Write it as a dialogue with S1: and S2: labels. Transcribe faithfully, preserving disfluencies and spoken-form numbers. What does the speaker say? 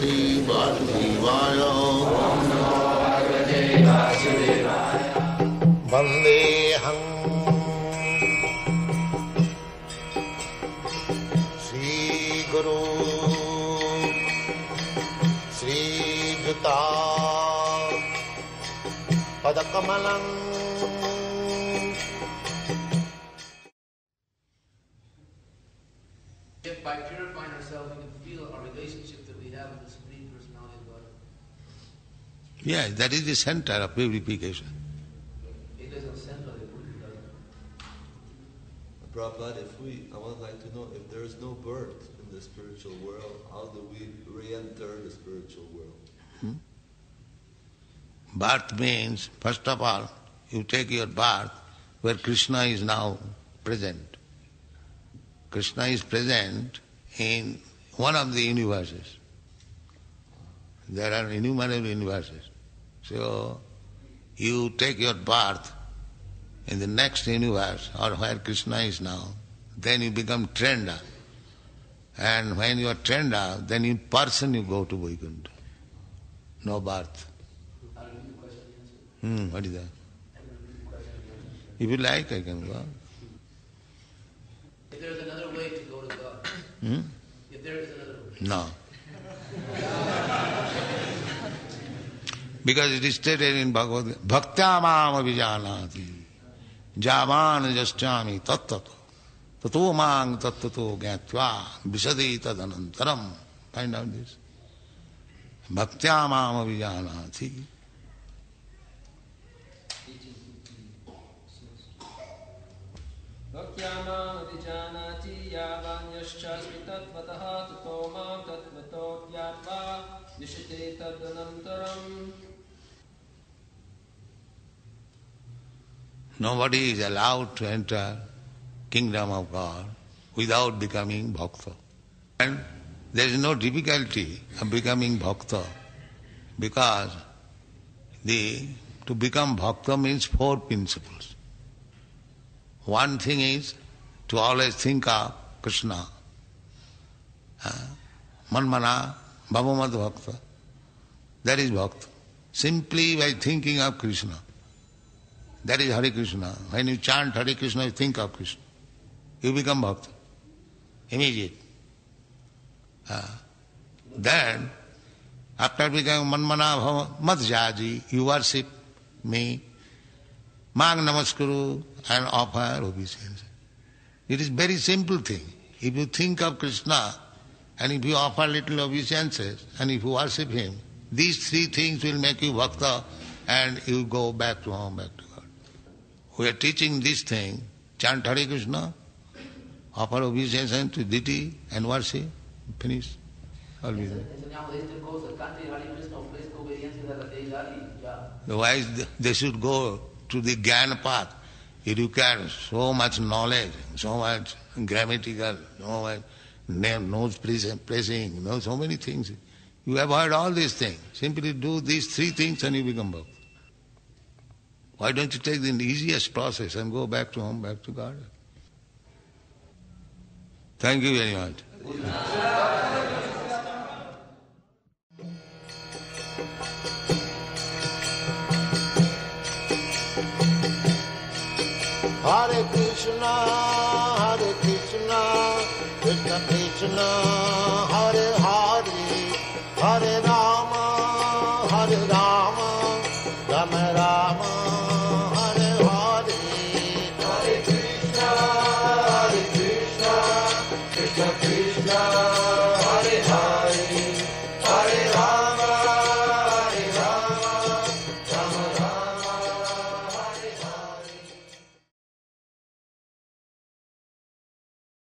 S1: Shri Vasudevaya. Vandeham Shri Guru Shri Juta Padakamalam.
S2: If by purifying ourselves we can feel our relationship that we have with the Supreme Personality of God.
S1: Yes, that is the center of purification.
S3: Prabhupada, if we, I would like to know, if there is no birth in the spiritual world, how do we re-enter the spiritual world?
S1: Hmm? Birth means, first of all, you take your birth where Krishna is now present. Krishna is present in one of the universes. There are innumerable universes. So, you take your birth in the next universe or where Krishna is now, then you become Trenda. And when you are Trenda, then in person you go to Vaikuntha. No birth. Hmm, what is that? If you like, I can go.
S2: If there is another way to go to God.
S1: Hmm?
S2: If there is another way.
S1: No. Because it is stated in Bhagavad Gita, Bhaktya mam avijanati, javan jasyami tattato, tato mang tattato gyatva, visadi tadanantaram. Find out this. Bhaktya mam avijanati.
S4: Bhaktyamam avijanati yavanyaschasmi tattvataha tato mam tattvato gyatva vishate tadanantaram.
S1: Nobody is allowed to enter kingdom of God without becoming bhakta. And there is no difficulty of becoming bhakta because the to become bhakta means four principles. One thing is to always think of Krishna. Manmana bhavamad bhakta. That is bhakta. Simply by thinking of Krishna. That is Hare Krishna. When you chant Hare Krishna, you think of Krishna. You become bhakta. Immediate. Uh, then, after becoming manmana bhava madhyaji, you worship me, mang namaskuru, and offer obeisance. It is very simple thing. If you think of Krishna, and if you offer little obeisances, and if you worship him, these three things will make you bhakta, and you go back to home, back to God. We are teaching this thing, chant Hare Krishna, offer obeisance to deity and worship, finish. Otherwise they should go to the Jnana path. It requires so much knowledge, so much grammatical, so much nose pressing, you know, so many things. You avoid all these things. Simply do these three things and you become bhakta. Why don't you take the easiest process and go back to home, back to God? Thank you very much. Hare Krishna, Hare Krishna, Krishna Krishna, Hare Hare, Hare Rama, Hare Rama, Rama Rama, Hare Hare, Hare Krishna, Hare Krishna, Krishna